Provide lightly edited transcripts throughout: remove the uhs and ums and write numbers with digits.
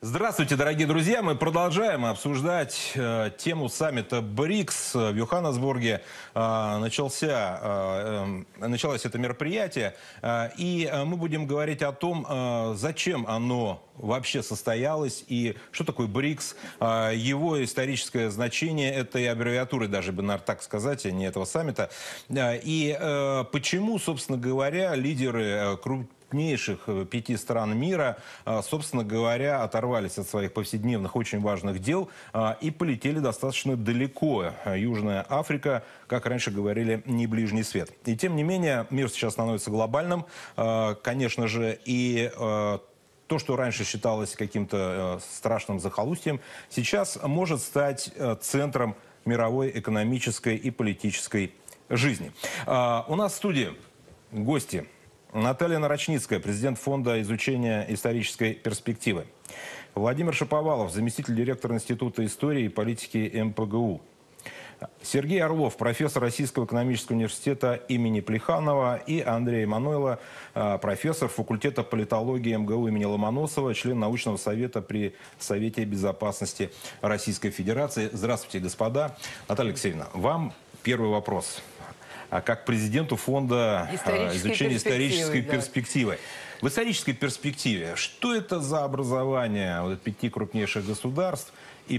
Здравствуйте, дорогие друзья! Мы продолжаем обсуждать тему саммита БРИКС в Йоханнесбурге. Началось это мероприятие, и мы будем говорить о том, зачем оно вообще состоялось и что такое БРИКС, его историческое значение этой аббревиатуры, даже бы, наверное, так сказать, а не этого саммита, и почему, собственно говоря, лидеры крупнейших 5 стран мира, собственно говоря, оторвались от своих повседневных очень важных дел и полетели достаточно далеко. Южная Африка, как раньше говорили, не ближний свет. И тем не менее, мир сейчас становится глобальным, конечно же, и то, что раньше считалось каким-то страшным захолустьем, сейчас может стать центром мировой экономической и политической жизни. У нас в студии гости. Наталья Нарочницкая, президент Фонда изучения исторической перспективы. Владимир Шаповалов, заместитель директора Института истории и политики МПГУ. Сергей Орлов, профессор Российского экономического университета имени Плеханова. И Андрей Мануйло, профессор факультета политологии МГУ имени Ломоносова, член научного совета при Совете безопасности Российской Федерации. Здравствуйте, господа. Наталья Алексеевна, вам первый вопрос. Как президенту Фонда изучения исторической перспективы. В исторической перспективе, что это за образование вот, 5 крупнейших государств и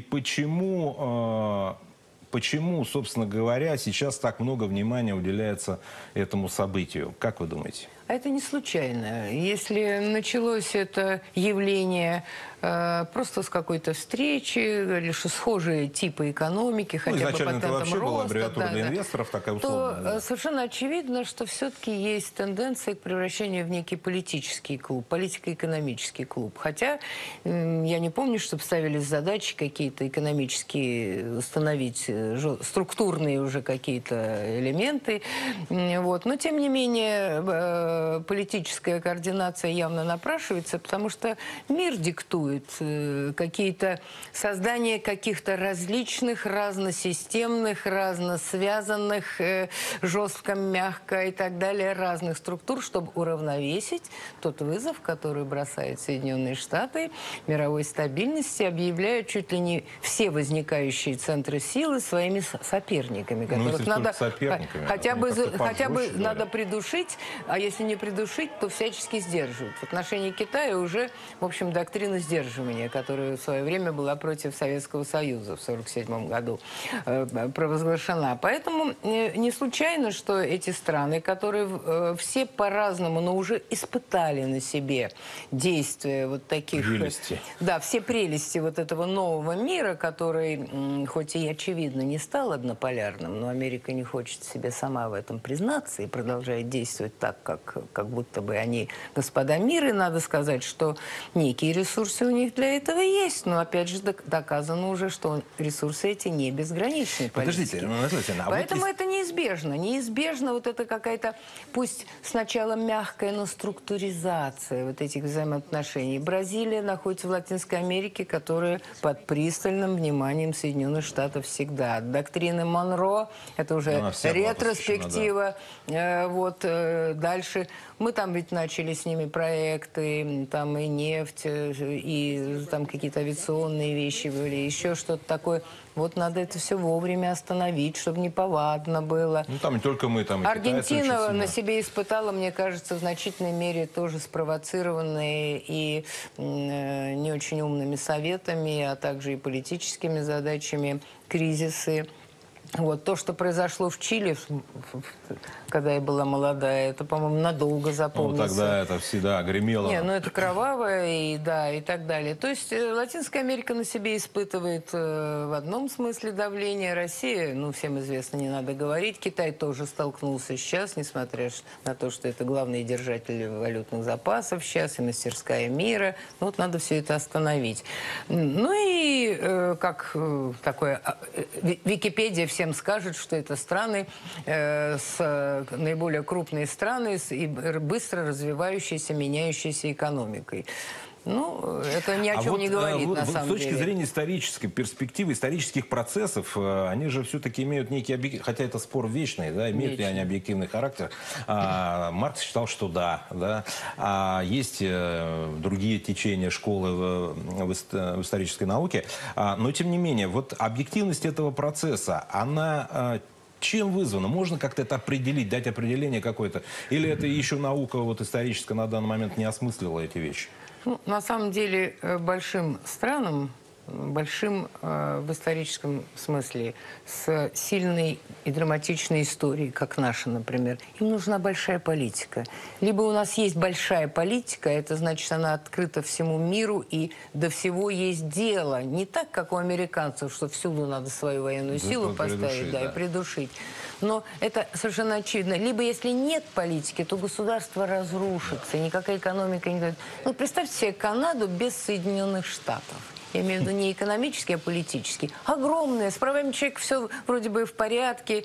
почему, собственно говоря, сейчас так много внимания уделяется этому событию? Как вы думаете? А это не случайно. Если началось это явление просто с какой-то встречи, или что схожие типы экономики, хотя бы изначально это вообще роста, была аббревиатура для инвесторов, такая условная. То совершенно очевидно, что все-таки есть тенденция к превращению в некий политический клуб, политико-экономический клуб. Хотя я не помню, чтобы ставились задачи какие-то экономические, установить структурные уже какие-то элементы. Вот. Но тем не менее политическая координация явно напрашивается, потому что мир диктует какие-то создание каких-то различных, разносистемных, разносвязанных, жестко, мягко и так далее, разных структур, чтобы уравновесить тот вызов, который бросают Соединенные Штаты мировой стабильности, объявляя чуть ли не все возникающие центры силы своими соперниками, которых надо хотя бы надо придушить, а если не придушить, то всячески сдерживают. В отношении Китая уже, в общем, доктрина сдерживания, которая в свое время была против Советского Союза в 1947 году провозглашена. Поэтому не случайно, что эти страны, которые все по-разному, но уже испытали на себе действия вот таких... Прелести. Да, все прелести вот этого нового мира, который, хоть и очевидно, не стал однополярным, но Америка не хочет себе сама в этом признаться и продолжает действовать так, как будто бы они господа мира. И надо сказать, что некие ресурсы у них для этого есть. Но опять же доказано уже, что ресурсы эти не безграничны. Подождите, поэтому вот это неизбежно. Неизбежно вот это какая-то, пусть сначала мягкая, но структуризация вот этих взаимоотношений. Бразилия находится в Латинской Америке, которая под пристальным вниманием Соединенных Штатов всегда. Доктрина Монро, это уже ретроспектива. Да. Вот дальше мы там ведь начали с ними проекты, там и нефть, и там какие-то авиационные вещи были, еще что-то такое. Вот надо это все вовремя остановить, чтобы неповадно было. Ну там не только мы, там и Аргентина на себе испытала, мне кажется, в значительной мере тоже спровоцированные и не очень умными советами, а также и политическими задачами кризисы. Вот то, что произошло в Чили, когда я была молодая, это, по-моему, надолго запомнится. Ну, тогда это всегда гремело. Не, ну это кровавое, и да, и так далее. То есть Латинская Америка на себе испытывает в одном смысле давление. Россия, ну, всем известно, не надо говорить. Китай тоже столкнулся сейчас, несмотря на то, что это главный держатель валютных запасов сейчас, и мастерская мира. Ну, вот надо все это остановить. Ну и как такое, Википедия всем скажет, что это страны наиболее крупные страны с быстро развивающейся, меняющейся экономикой. Ну, это ни о чем не говорит, на самом с точки деле. зрения исторической перспективы, исторических процессов, они же все-таки имеют некий объектив, хотя это спор вечный, да, имеют ли они объективный характер. Маркс считал, что да. Есть другие течения школы в исторической науке, но тем не менее, вот объективность этого процесса, она чем вызвано? Можно как-то это определить, дать определение какое-то? Или это еще наука вот историческая на данный момент не осмыслила эти вещи? Ну, на самом деле, большим странам, большим в историческом смысле, с сильной и драматичной историей, как наша, например, им нужна большая политика. Либо у нас есть большая политика, это значит, она открыта всему миру, и до всего есть дело. Не так, как у американцев, что всюду надо свою военную силу поставить, и придушить. Но это совершенно очевидно. Либо, если нет политики, то государство разрушится, никакая экономика не дает. Ну, представьте себе Канаду без Соединенных Штатов. Я имею в виду не экономический, а политический. Огромная, с правами человека все вроде бы в порядке,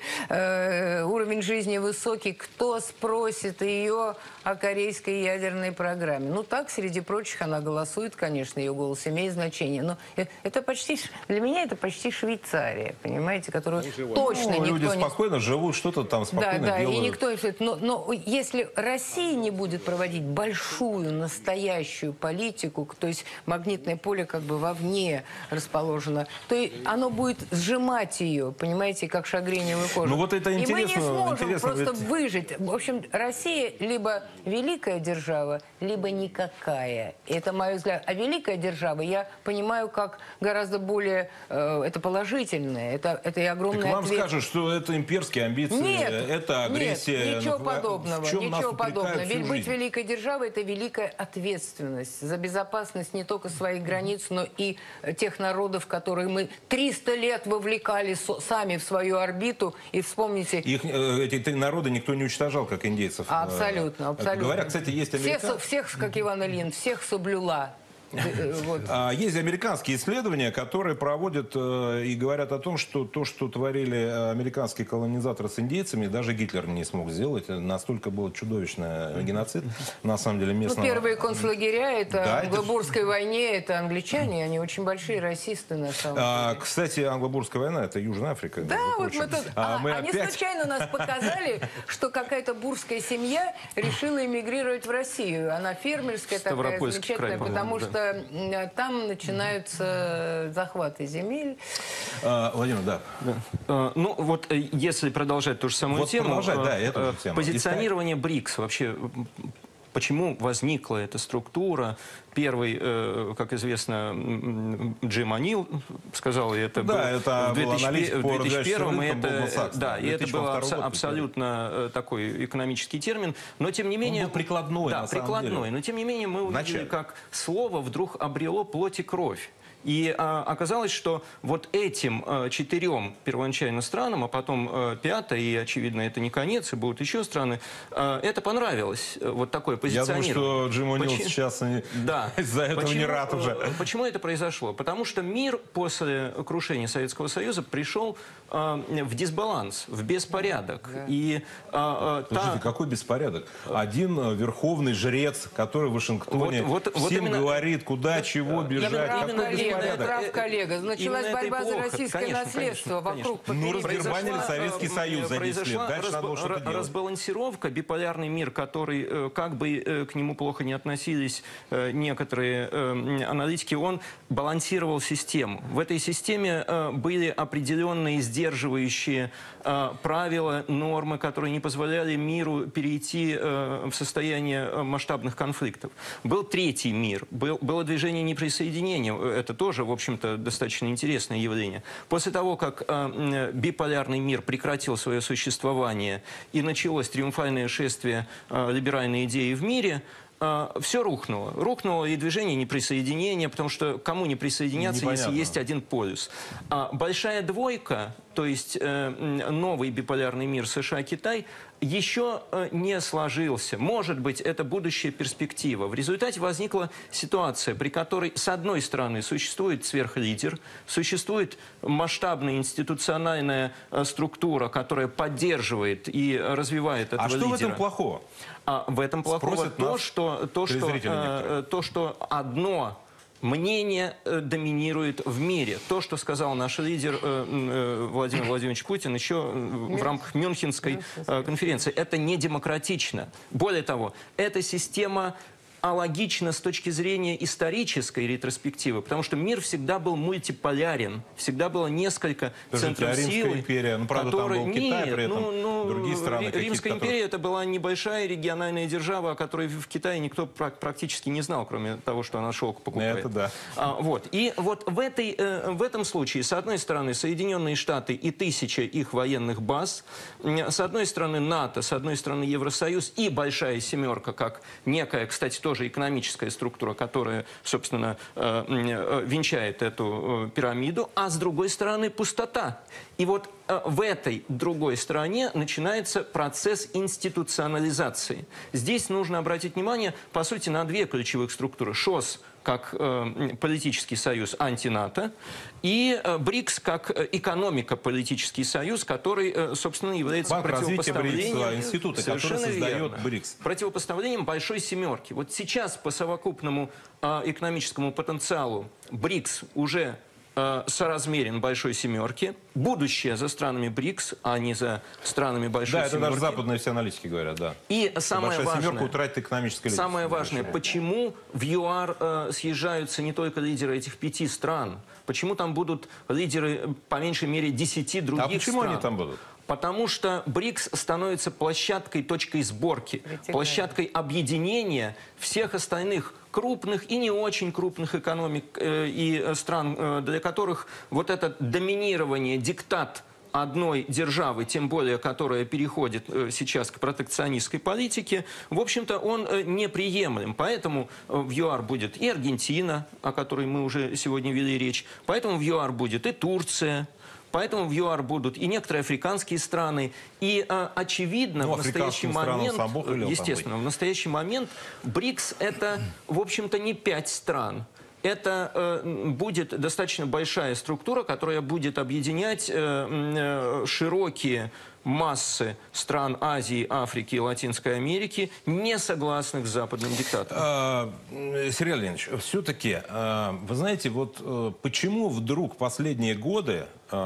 уровень жизни высокий. Кто спросит ее о корейской ядерной программе? Ну так, среди прочих, она голосует, конечно, ее голос имеет значение. Но это почти, для меня это почти Швейцария, понимаете, которую точно никто люди не... спокойно живут, что-то там спокойно Да, делают. и никто... Но если Россия не будет проводить большую, настоящую политику, то есть магнитное поле как бы вовне расположено, то оно будет сжимать ее, понимаете, как шагреневую кожу. Ну вот это интересно. И мы не сможем просто ведь... выжить. В общем, Россия либо великая держава, либо никакая. Это мой взгляд. А великая держава, я понимаю, как гораздо более... это положительное, это и огромная Так вам ответственность. скажут, что это имперские амбиции, Нет, это агрессия. Нет, ничего подобного. В чем нас Ничего упрекают подобного. всю Ведь быть жизнь? великой державой – это великая ответственность за безопасность не только своих границ, но и тех народов, которые мы 300 лет вовлекали сами в свою орбиту. И вспомните... Эти народы никто не уничтожал, как индейцев. Абсолютно, абсолютно. Говорят, кстати, есть американцы... Всех, как Иван Ильин, всех соблюла. Вот. Есть американские исследования, которые проводят и говорят о том, что то, что творили американские колонизаторы с индейцами, даже Гитлер не смог сделать. Настолько был чудовищный геноцид. На самом деле местного... Ну, первые концлагеря, это в Англобурской войне, это англичане, они очень большие расисты на самом деле. Кстати, Англобурская война, это Южная Африка. Да, вот мы тут... Они случайно нас показали, что какая-то бурская семья решила эмигрировать в Россию. Она фермерская такая, замечательная, потому что там начинаются захваты земель. Владимир, да. Ну, вот если продолжать ту же самую тему, эту же тему. Позиционирование БРИКС вообще, почему возникла эта структура? Первый, как известно, Джим О'Нил сказал, и это да, это в 2001, и это был абсолютно такой экономический термин, но тем не менее... Он был прикладной, да, прикладной, но тем не менее мы увидели, как слово вдруг обрело плоть и кровь. И оказалось, что вот этим 4 первоначально странам, а потом 5-й, и, очевидно, это не конец, и будут еще страны, это понравилось, вот такое позиционирование. Я думаю, что Джим О'Нил сейчас из-за этого не рад уже. Почему это произошло? Потому что мир после крушения Советского Союза пришел в дисбаланс, в беспорядок. Да. И, слушайте, какой беспорядок? Один верховный жрец, который в Вашингтоне всем говорит, куда, чего бежать. Какой беспорядок? Прав, коллега. Началась борьба за российское наследство вокруг. Ну, раздербанили Советский Союз за 10 лет. Дальше надо было что-то делать. Разбалансировка, биполярный мир, который, как бы к нему плохо не относились некоторые аналитики, он балансировал систему. В этой системе были определенные сдерживающие правила, нормы, которые не позволяли миру перейти в состояние масштабных конфликтов. Был третий мир, было движение неприсоединения. Это тоже, в общем-то, достаточно интересное явление. После того, как биполярный мир прекратил свое существование и началось триумфальное шествие либеральной идеи в мире, все рухнуло. Рухнуло и движение неприсоединения, потому что кому не присоединяться, если есть один полюс. Большая двойка, то есть новый биполярный мир США-Китай, еще не сложился. Может быть, это будущая перспектива. В результате возникла ситуация, при которой, с одной стороны, существует сверхлидер, существует масштабная институциональная структура, которая поддерживает и развивает этого лидера. А что в этом плохого? А в этом плохого то, что одно мнение доминирует в мире. То, что сказал наш лидер Владимир Владимирович Путин еще в рамках Мюнхенской конференции. Это не демократично. Более того, эта система алогично с точки зрения исторической ретроспективы, потому что мир всегда был мультиполярен, всегда было несколько центров силы, империя, ну, правда, которые... там был Китай, при этом другие страны. Римская империя это была небольшая региональная держава, о которой в Китае никто практически не знал, кроме того, что она шелк покупает. Это да. И вот в этом случае, с одной стороны, Соединенные Штаты и 1000 их военных баз, с одной стороны НАТО, с одной стороны Евросоюз и Большая Семерка, как некая, кстати, тоже экономическая структура, которая, собственно, венчает эту пирамиду, а с другой стороны пустота. И вот в этой другой стороне начинается процесс институционализации. Здесь нужно обратить внимание, по сути, на две ключевых структуры. ШОС как политический союз анти-НАТО, и БРИКС как экономико-политический союз, который, собственно, является противопоставлением... института, который создает БРИКС. Противопоставлением Большой Семерки. Вот сейчас по совокупному экономическому потенциалу БРИКС уже соразмерен Большой Семерке. Будущее за странами БРИКС, а не за странами Большой Семерки. Да, это даже западные все аналитики говорят, да. И самое Большая Семерка утратит экономическое лидерство. Самое важное, почему в ЮАР съезжаются не только лидеры этих 5 стран, почему там будут лидеры, по меньшей мере, 10 других стран. А почему они там будут? Потому что БРИКС становится площадкой, точкой сборки, площадкой объединения всех остальных крупных и не очень крупных экономик и стран, для которых вот это доминирование, диктат одной державы, тем более, которая переходит сейчас к протекционистской политике, в общем-то, он неприемлем. Поэтому в ЮАР будет и Аргентина, о которой мы уже сегодня вели речь, поэтому в ЮАР будет и Турция, поэтому в ЮАР будут и некоторые африканские страны. И очевидно, в настоящий момент, естественно, в настоящий момент БРИКС это, в общем-то, не 5 стран. Это будет достаточно большая структура, которая будет объединять широкие массы стран Азии, Африки и Латинской Америки, не согласных с западным диктатором. Сергей Леонидович, все-таки, вы знаете, вот почему вдруг последние годы,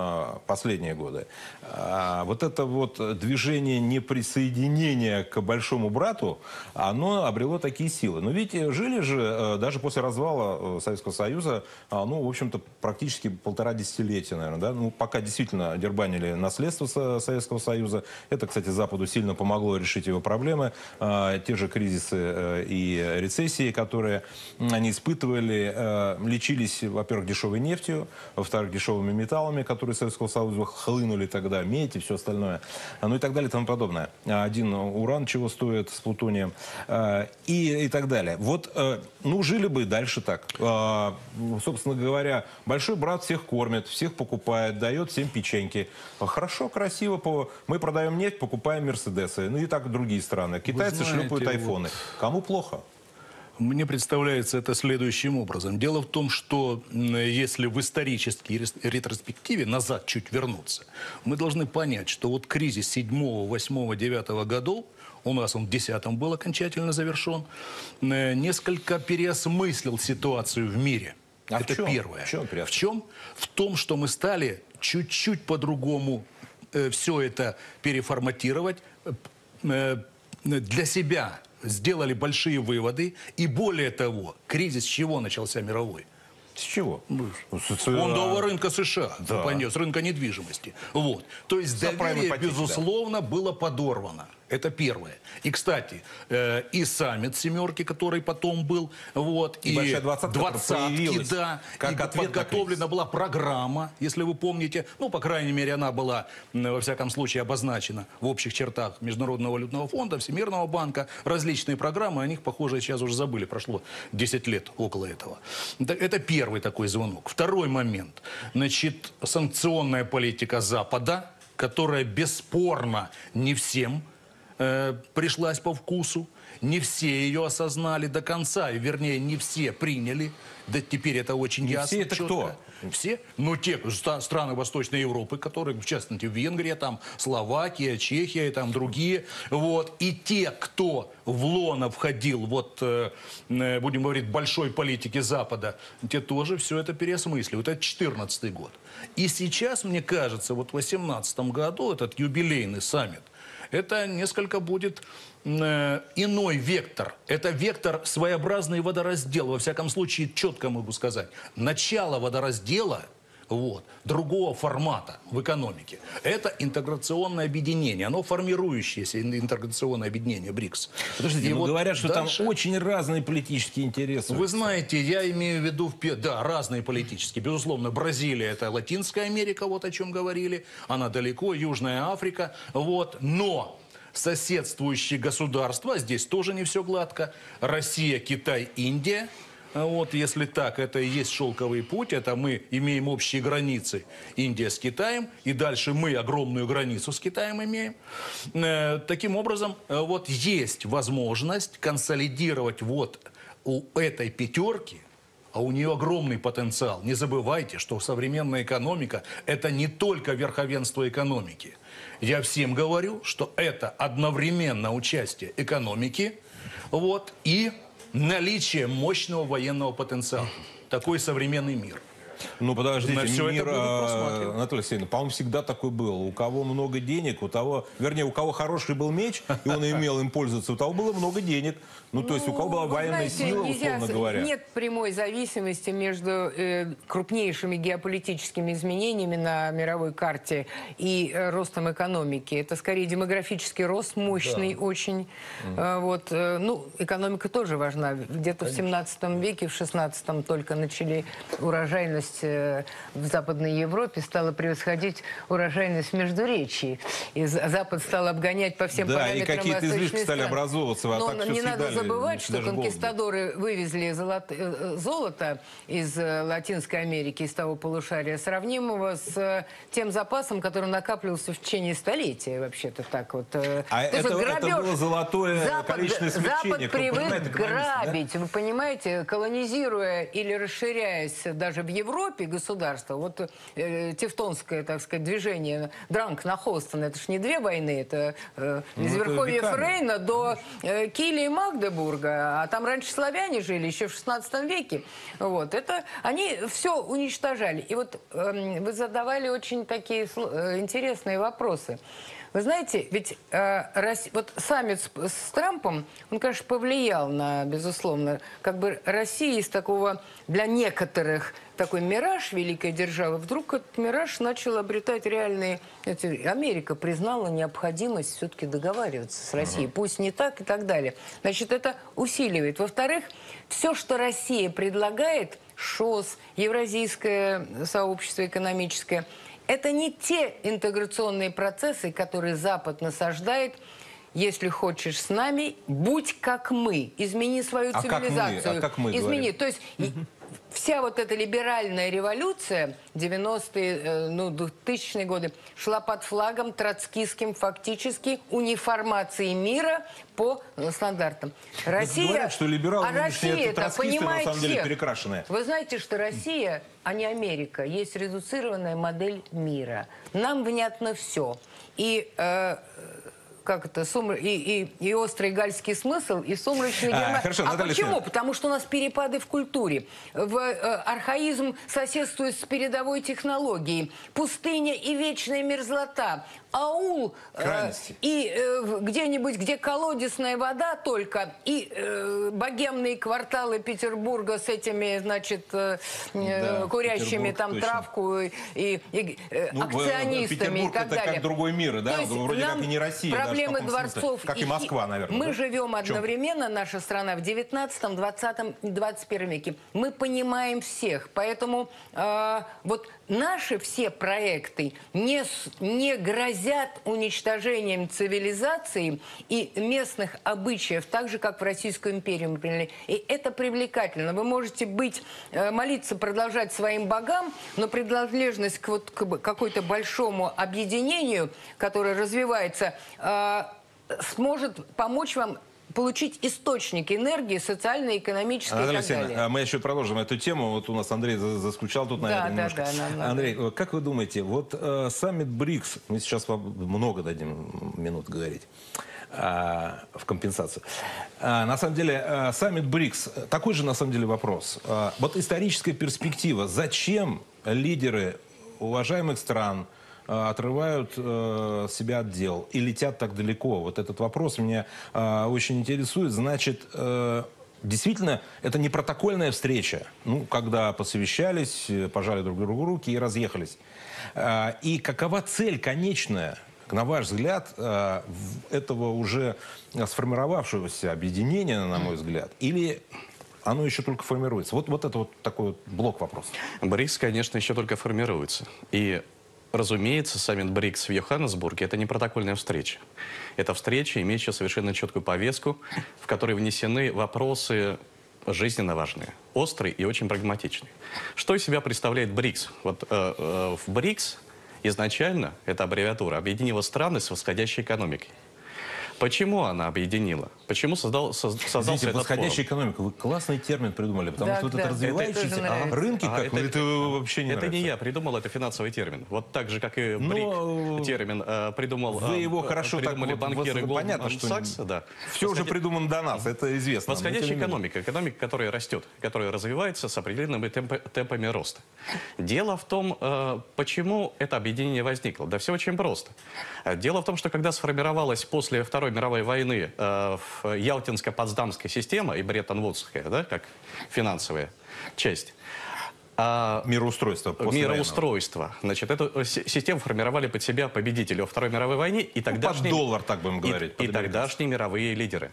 вот это вот движение неприсоединения к большому брату, оно обрело такие силы. Но ведь жили же даже после развала Советского Союза, ну, в общем-то, практически 1,5 десятилетия, наверное, да? Ну, пока действительно дербанили наследство Советского Союза. Это, кстати, Западу сильно помогло решить его проблемы. Те же кризисы и рецессии, которые они испытывали, лечились, во-первых, дешевой нефтью, во-вторых, дешевыми металлами, которые из Советского Союза хлынули тогда, медь и все остальное, ну и так далее и тому подобное. Один уран чего стоит с плутонием и так далее. Вот, ну, жили бы дальше так. Собственно говоря, большой брат всех кормит, всех покупает, дает всем печеньки. Хорошо, красиво. Мы продаем нефть, покупаем мерседесы. Ну и так другие страны. Китайцы шлепают айфоны. Кому плохо? Мне представляется это следующим образом. Дело в том, что если в исторической ретроспективе назад чуть вернуться, мы должны понять, что вот кризис 7, 8, 9 годов, у нас он в 10-м был окончательно завершен, несколько переосмыслил ситуацию в мире. А это в чем? первое. В чем? В том, что мы стали чуть-чуть по-другому все это переформатировать для себя. Сделали большие выводы. И более того, кризис с чего начался мировой? С чего? Фондового рынка США, да. с рынка недвижимости. Вот. То есть доверие, безусловно, было подорвано. Это первое. И, кстати, и саммит «семерки», который потом был, вот, и двадцатки, да, как и подготовлена была программа, если вы помните, ну, по крайней мере, она была, во всяком случае, обозначена в общих чертах Международного валютного фонда, Всемирного банка, различные программы, о них, похоже, сейчас уже забыли, прошло 10 лет около этого. Это первый такой звонок. Второй момент. Значит, санкционная политика Запада, которая бесспорно не всем пришлась по вкусу. Не все ее осознали до конца, и, вернее, не все приняли. Да теперь это очень Не ясно. все это четко. кто? Все? Ну, те страны Восточной Европы, которые, в частности, Венгрия, там, Словакия, Чехия и там другие. Вот. И те, кто в лоно входил, вот, будем говорить, большой политики Запада, те тоже все это переосмысливают. Это 2014 год. И сейчас, мне кажется, вот в 2018 году этот юбилейный саммит, это несколько будет иной вектор. Это вектор своеобразный водораздел. Во всяком случае, четко могу сказать. Начало водораздела вот, другого формата в экономике. Это интеграционное объединение. Оно формирующееся интеграционное объединение БРИКС. Подождите, И но вот говорят, что дальше... там очень разные политические интересы. Вы знаете, я имею в виду, да, разные политические. Безусловно, Бразилия – это Латинская Америка, вот о чем говорили. Она далеко, Южная Африка. Вот. Но соседствующие государства, здесь тоже не все гладко. Россия, Китай, Индия. Вот, если так, это и есть шелковый путь. Это мы имеем общие границы. Индия с Китаем. И дальше мы огромную границу с Китаем имеем. Таким образом, вот есть возможность консолидировать вот у этой пятерки, а у нее огромный потенциал. Не забывайте, что современная экономика – это не только верховенство экономики. Я всем говорю, что это одновременно участие экономики вот, и наличие мощного военного потенциала. Такой современный мир. Ну, подождите, На всё мир, это будут просматривать. Анатолий Алексеевич, по-моему, всегда такой был. У кого много денег, у того, вернее, у кого хороший был меч, и он умел им пользоваться, у того было много денег. Ну, то есть у кого была вы военная знаете, сила, нельзя условно говоря. Нет прямой зависимости между крупнейшими геополитическими изменениями на мировой карте и ростом экономики. Это скорее демографический рост, мощный очень. Вот, ну, экономика тоже важна. Где-то в 17 веке, в 16 только начали урожайность в Западной Европе стала превосходить урожайность в Междуречии. И Запад стал обгонять по всем Да, и параметрам какие-то восточные излишки стали страны. образовываться. А Но так всё не надо съедали, забывать, что даже голодно. конкистадоры вывезли золото из Латинской Америки, из того полушария, сравнимого с тем запасом, который накапливался в течение столетия, вообще-то так вот. А это было золотое количественное смягчение. Запад Кто понимает привык экономисты, да? грабить, вы понимаете, колонизируя или расширяясь даже в Европе государства. Вот тевтонское, так сказать, движение Дранг на Хостон, это ж не две войны, это из Верховья веками. Фрейна до Киля и Магдебурга, а там раньше славяне жили, еще в 16 веке. Вот, это они все уничтожали. И вот вы задавали очень такие интересные вопросы. Вы знаете, ведь вот саммит с Трампом, он, конечно, повлиял на, безусловно, как бы Россия из такого, для некоторых, такой мираж великой державы, вдруг этот мираж начал обретать реальные... Америка признала необходимость все-таки договариваться с Россией. Пусть не так и так далее. Значит, это усиливает. Во-вторых, все, что Россия предлагает, ШОС, Евразийское сообщество экономическое, это не те интеграционные процессы, которые Запад насаждает. Если хочешь с нами, будь как мы. Измени свою цивилизацию. Как мы Измени. говорим? То есть вся вот эта либеральная революция 90-е, ну, 2000-е годы шла под флагом троцкистским фактически униформации мира по стандартам. Россия, говорят, что либералы нынешние Россия, это троцкисты, понимает на самом деле всех. перекрашенные. Вы знаете, что Россия, а не Америка, есть редуцированная модель мира. Нам внятно все. И как это, и острый гальский смысл, и сумрачный герман. Хорошо, А Наталья почему? Алексеевна. Потому что у нас перепады в культуре. Архаизм соседствует с передовой технологией. Пустыня и вечная мерзлота. Аул Крайности. и где-нибудь, где колодесная вода только, и богемные кварталы Петербурга с этими, значит, курящими Петербург, там точно. травку и акционистами и Петербург так это далее. как другой мир, да? То есть Вроде как нам и не Россия. даже в проблемы каком смысле. дворцов. Как и Москва, наверное. Мы да? живем В чем? одновременно, наша страна, в 19, 20 и 21 веке. Мы понимаем всех. Поэтому вот наши все проекты не грозят уничтожением цивилизации и местных обычаев, так же, как в Российскую империю мы приняли. И это привлекательно. Вы можете молиться, продолжать своим богам, но принадлежность к какой-то большому объединению, которое развивается, сможет помочь вам получить источник энергии, социально-экономической и Андрей так Алексеевич, далее. мы еще продолжим эту тему. Вот у нас Андрей заскучал тут, наверное, немножко. Да. Андрей, как вы думаете, вот саммит БРИКС, мы сейчас вам много дадим минут говорить, в компенсацию. На самом деле, саммит БРИКС, такой же на самом деле вопрос. Вот историческая перспектива, зачем лидеры уважаемых стран отрывают себя от дел и летят так далеко? Вот этот вопрос меня очень интересует. Значит, действительно, это не протокольная встреча, ну, когда посовещались, пожали друг другу руки и разъехались. И какова цель конечная, на ваш взгляд, этого уже сформировавшегося объединения, на мой взгляд, или оно еще только формируется? Вот это вот такой вот блок вопросов. БРИКС, конечно, еще только формируется. И разумеется, саммит БРИКС в Йоханнесбурге – это не протокольная встреча. Это встреча, имеющая совершенно четкую повестку, в которой внесены вопросы жизненно важные, острые и очень прагматичные. Что из себя представляет БРИКС? Вот в БРИКС изначально, эта аббревиатура, объединила страны с восходящей экономикой. Почему она объединила? Почему создался Извините, этот восходящая форум? экономика. Вы классный термин придумали, потому что вот это развивающиеся это рынки, А, как это вообще не это нравится. не я придумал, это финансовый термин. Вот так же, как и БРИК термин придумал. Вы его хорошо так придумали вот, банкиры понятно, Goldman что Sachs, да. все уже придумано до нас, это известно. Но тем не Восходящая менее. экономика, экономика, которая растет, которая развивается с определенными темпами роста. Дело в том, почему это объединение возникло. Да все очень просто. Дело в том, что когда сформировалась после Второй мировой войны Ялтинско-Потсдамская система и Бреттон-Вудская, да, как финансовая часть, Мироустройство. мироустройство. Значит, эту систему формировали под себя победители во Второй мировой войне и Под тогдашние, доллар, так будем говорить. и тогдашние мировые лидеры.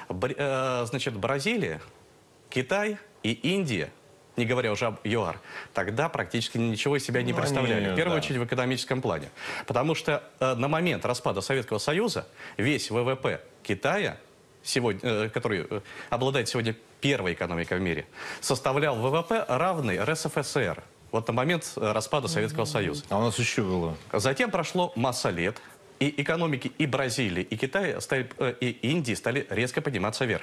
Значит, Бразилия, Китай и Индия, не говоря уже об ЮАР, тогда практически ничего из себя не представляли. В первую очередь в экономическом плане. Потому что на момент распада Советского Союза весь ВВП Китая, сегодня, который обладает сегодня первой экономикой в мире, составлял ВВП, равный РСФСР. Вот на момент распада Советского Союза. А у нас еще было. Затем прошло масса лет, и экономики и Бразилии, и Китая, и Индии стали резко подниматься вверх.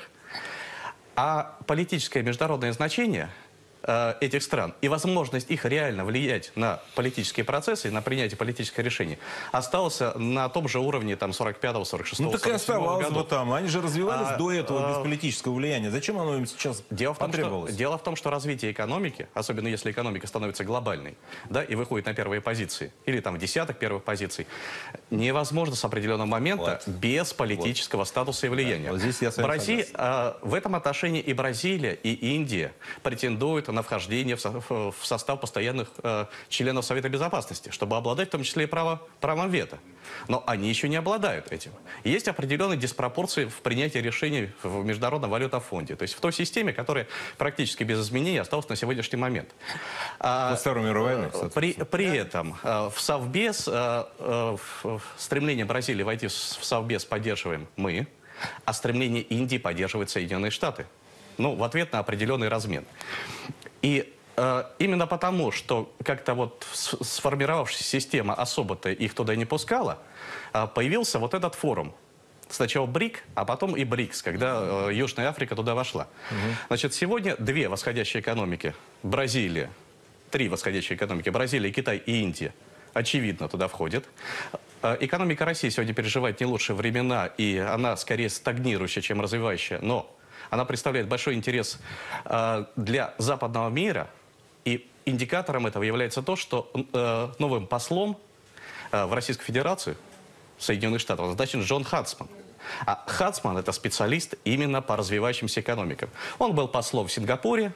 А политическое международное значение этих стран и возможность их реально влиять на политические процессы и на принятие политических решений остался на том же уровне там 45-го, 46-го, Ну так и 47-го оставалось году. бы там. Они же развивались до этого без политического влияния. Зачем оно им сейчас потребовалось? Дело в том, что развитие экономики, особенно если экономика становится глобальной, да, и выходит на первые позиции, или там в десяток первых позиций, невозможно с определенного момента без политического статуса и влияния. Да, вот здесь я с вами согласен. В этом отношении и Бразилия, и Индия претендуют на вхождение в состав постоянных членов Совета Безопасности, чтобы обладать в том числе и правом вето. Но они еще не обладают этим. Есть определенные диспропорции в принятии решений в Международном валютном фонде. То есть в той системе, которая практически без изменений осталась на сегодняшний момент. Во Второй мировой войны, При этом в Совбез, стремление Бразилии войти в Совбез поддерживаем мы, а стремление Индии поддерживает Соединенные Штаты. Ну, в ответ на определенный размен. И именно потому, что как-то вот сформировавшаяся система особо-то их туда не пускала, появился вот этот форум. Сначала БРИК, а потом и БРИКС, когда Южная Африка туда вошла. Значит, сегодня две восходящие экономики. Бразилия, три восходящие экономики. Бразилия, Китай и Индия, очевидно, туда входят. Экономика России сегодня переживает не лучшие времена, и она скорее стагнирующая, чем развивающая. Но она представляет большой интерес для западного мира, и индикатором этого является то, что новым послом в Российскую Федерацию, Соединенных Штатов, назначен Джон Хадсман. А Хадсман – это специалист именно по развивающимся экономикам. Он был послом в Сингапуре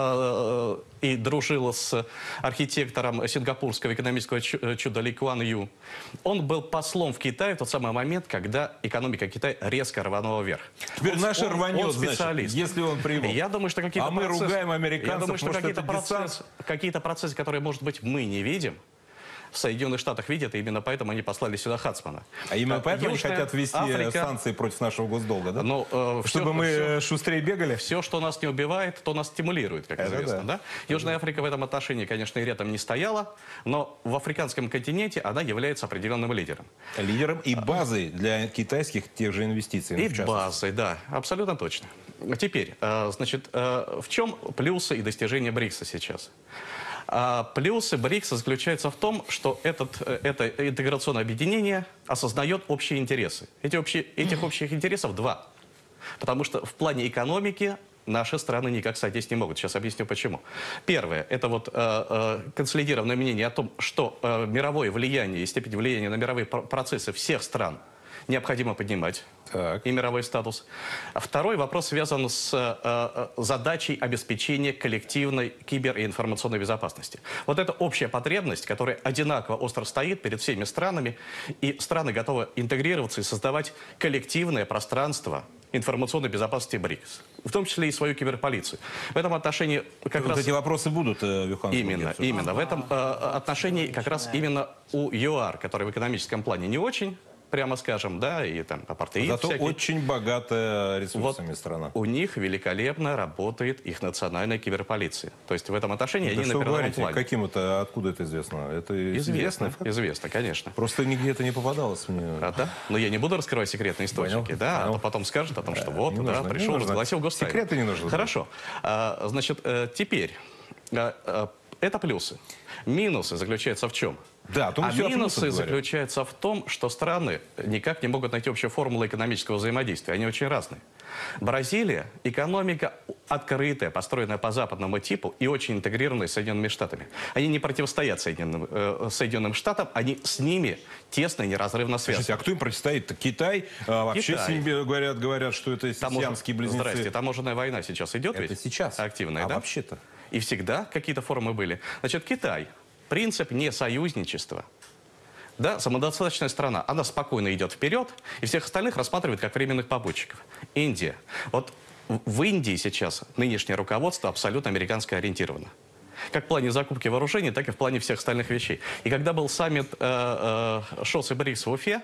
и дружил с архитектором сингапурского экономического чуда Ли Куан Ю. Он был послом в Китае в тот самый момент, когда экономика Китая резко рванула вверх. Теперь наша рванет, он значит, специалист. если он прибыл. Я думаю, что какие-то А мы ругаем американцев, я думаю, что может, это какие-то процессы, которые, может быть, мы не видим, в Соединенных Штатах видят, и именно поэтому они послали сюда Хацмана. А именно поэтому они Южная хотят ввести Африка- санкции против нашего госдолга, да? Ну, Чтобы мы шустрее бегали? Все, что нас не убивает, то нас стимулирует, как Это известно. да. Да? Южная Африка в этом отношении, конечно, и рядом не стояла, но в африканском континенте она является определенным лидером. Лидером и базой для китайских тех же инвестиций. И в частности. базой, да, абсолютно точно. Теперь, значит, в чем плюсы и достижения БРИКСа сейчас? Плюсы БРИКСа заключаются в том, что это интеграционное объединение осознает общие интересы. Этих общих интересов два. Потому что в плане экономики наши страны никак сойтись не могут. Сейчас объясню почему. Первое, это вот консолидированное мнение о том, что мировое влияние и степень влияния на мировые процессы всех стран необходимо поднимать. И мировой статус. Второй вопрос связан с задачей обеспечения коллективной кибер- и информационной безопасности. Вот это общая потребность, которая одинаково остро стоит перед всеми странами, и страны готовы интегрироваться и создавать коллективное пространство информационной безопасности БРИКС, в том числе и свою киберполицию. В этом отношении как Вот раз... эти вопросы будут, Юхан? Именно. В этом отношении как раз именно у ЮАР, который в экономическом плане не очень, прямо скажем, да, и там апартеид Зато всякий. очень богатая ресурсами страна. У них великолепно работает их национальная киберполиция. То есть в этом отношении Да они что на вы передовом говорите, плане. каким это, откуда это известно? Это известный факт? Известно, конечно. Просто нигде это не попадалось мне. Да? Но я не буду раскрывать секретные источники, Понял, да, понял. а то потом скажут о том, что вот, не да, нужно, не пришел, нужно. возгласил гостайну. Секреты не нужно. Хорошо. Значит, теперь, это плюсы. Минусы заключаются в чем? Да, то мы все о минусы плюсах говорим. заключаются в том, что страны никак не могут найти общую формулу экономического взаимодействия. Они очень разные. Бразилия – экономика открытая, построенная по западному типу и очень интегрированная с Соединенными Штатами. Они не противостоят Соединенным Штатам, они с ними тесно и неразрывно связаны. Слушайте, а кто им противостоит-то? Китай? Вообще Китай. с ними говорят, что это сиамские близнецы. Здрасте, таможенная война сейчас идет Это ведь? сейчас. Активная, А да? вообще-то? И всегда какие-то формы были. Значит, Китай. Принцип не союзничества. Да, самодостаточная страна. Она спокойно идет вперед, и всех остальных рассматривает как временных побочников. Индия. Вот в Индии сейчас нынешнее руководство абсолютно американско ориентировано. Как в плане закупки вооружений, так и в плане всех остальных вещей. И когда был саммит ШОС и БРИКС в Уфе,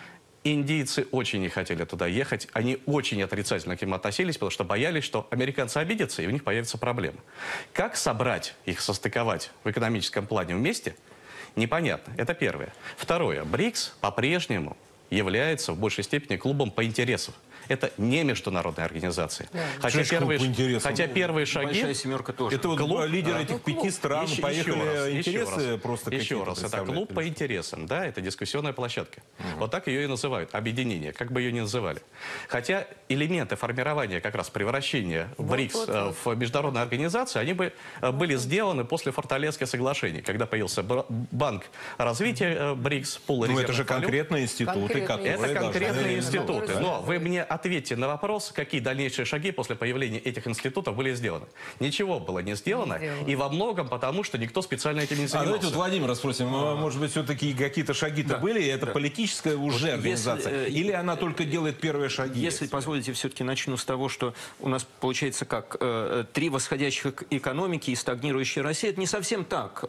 индийцы очень не хотели туда ехать. Они очень отрицательно к ним относились, потому что боялись, что американцы обидятся, и у них появятся проблемы. Как собрать их, состыковать в экономическом плане вместе, непонятно. Это первое. Второе. БРИКС по-прежнему является в большей степени клубом по интересам. Это не международная организация. Хотя, Что ж клуб по интересам? первые шаги... Большая семерка тоже. Это вот Клуб, лидеры этих 5 стран поехали интересы просто еще какие-то раз, это представлять. клуб по интересам, да, это дискуссионная площадка. Вот так ее и называют, объединение, как бы ее ни называли. Хотя элементы формирования, как раз превращения БРИКС в международную организацию, они бы были сделаны после Форталецкого соглашения, когда появился Банк развития БРИКС, пул Ну, это же резервных валют. конкретные институты, которые Это конкретные должны- институты. Но вы мне ответьте на вопрос, какие дальнейшие шаги после появления этих институтов были сделаны. Ничего было не сделано. Не сделано. И во многом потому, что никто специально этим не А занимался. давайте вот Владимира спросим, может быть, все-таки какие-то шаги-то были, и это политическая уже организация? Или она только делает первые шаги? Если позволите, все-таки начну с того, что у нас получается как три восходящих экономики и стагнирующая Россия. Это не совсем так.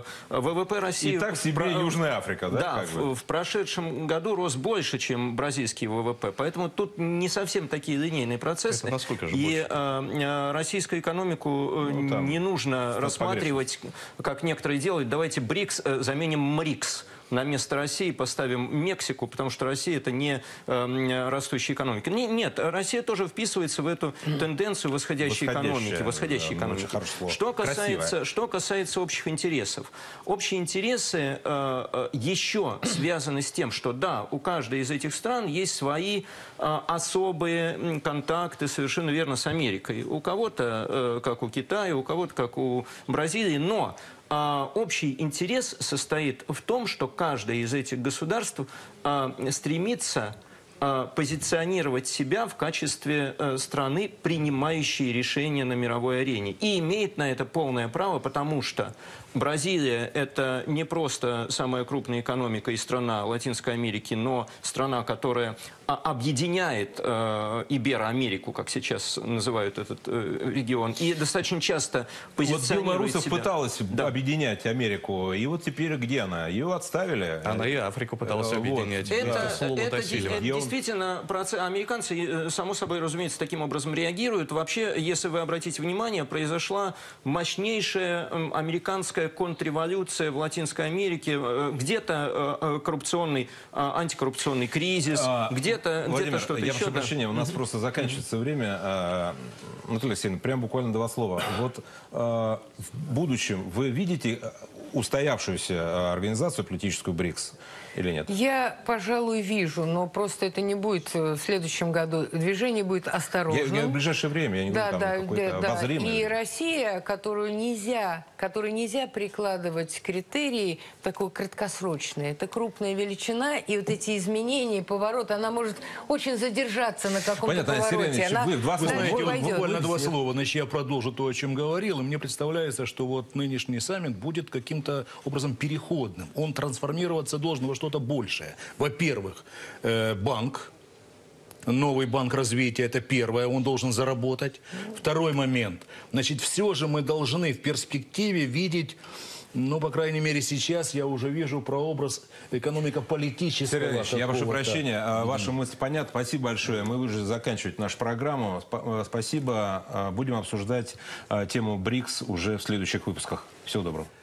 ВВП России... И так себе Южная Африка, да? Да, как бы? в прошедшем году рос больше, чем бразильский ВВП. Поэтому тут не совсем такие линейные процессы. Это насколько же И больше? российскую экономику там, не нужно рассматривать, как некоторые делают. Давайте БРИКС заменим МРИКС. На место России поставим Мексику, потому что Россия это не растущая экономика. Нет, Россия тоже вписывается в эту тенденцию восходящей экономики. Восходящей да, экономики. очень хорошее слово. Что касается общих интересов. Общие интересы еще связаны с тем, что да, у каждой из этих стран есть свои особые контакты, совершенно верно, с Америкой. У кого-то, как у Китая, у кого-то, как у Бразилии, но общий интерес состоит в том, что каждое из этих государств стремится позиционировать себя в качестве страны, принимающей решения на мировой арене. И имеет на это полное право, потому что Бразилия – это не просто самая крупная экономика и страна Латинской Америки, но страна, которая объединяет Ибероамерику, как сейчас называют этот регион, и достаточно часто позиционирует Вот Белоруссия себя. пыталась объединять Америку, и вот теперь где она? Ее отставили. Она и Африку пыталась объединять. Это Слово Тасилева. действительно процесс. Американцы, само собой, разумеется, таким образом реагируют. Вообще, если вы обратите внимание, произошла мощнейшая американская контрреволюция в Латинской Америке. Где-то коррупционный, антикоррупционный кризис, где-то Владимир, что-то я еще. прошу Да. прощения, у нас просто заканчивается время. Анатолий Алексеевич, прям буквально 2 слова. Вот в будущем вы видите устоявшуюся организацию политическую БРИКС или нет? Я, пожалуй, вижу, но просто это не будет в следующем году. Движение будет осторожным. Я в ближайшее время, я не говорю, там какое-то обозримое. И Россия, которой нельзя прикладывать критерии такой краткосрочные. Это крупная величина, и вот эти изменения, поворот, она может очень задержаться на каком-то Понятно, повороте. Алексей Ильич, вы 2 Вы слова. знаете, вот войдет. буквально 2 слова, значит, я продолжу то, о чем говорил, и мне представляется, что вот нынешний саммит будет каким-то образом переходным. Он трансформироваться должен во что-то большее. Во-первых, банк, новый банк развития, это первое, он должен заработать. Второй момент, значит, все же мы должны в перспективе видеть, ну, по крайней мере, сейчас я уже вижу прообраз экономико-политического. Сергей Ильич, я прошу какого-то. прощения, ваша мысль понятна. Спасибо большое. Мы уже заканчивать нашу программу. Спасибо. Будем обсуждать тему БРИКС уже в следующих выпусках. Всего доброго.